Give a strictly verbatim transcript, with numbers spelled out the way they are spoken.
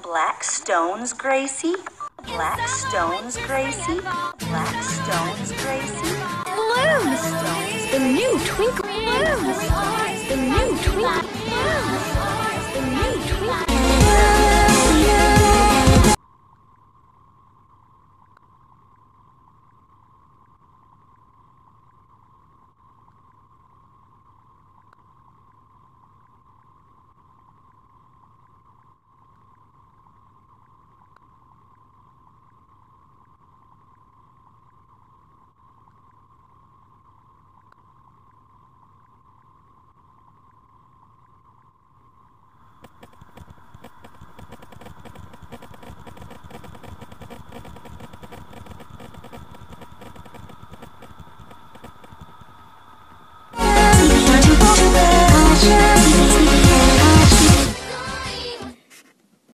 Black stones, Gracie? Black stones, Gracie? Black stones, Gracie? Blooms! The new twinkle blooms! The new twinkle blooms!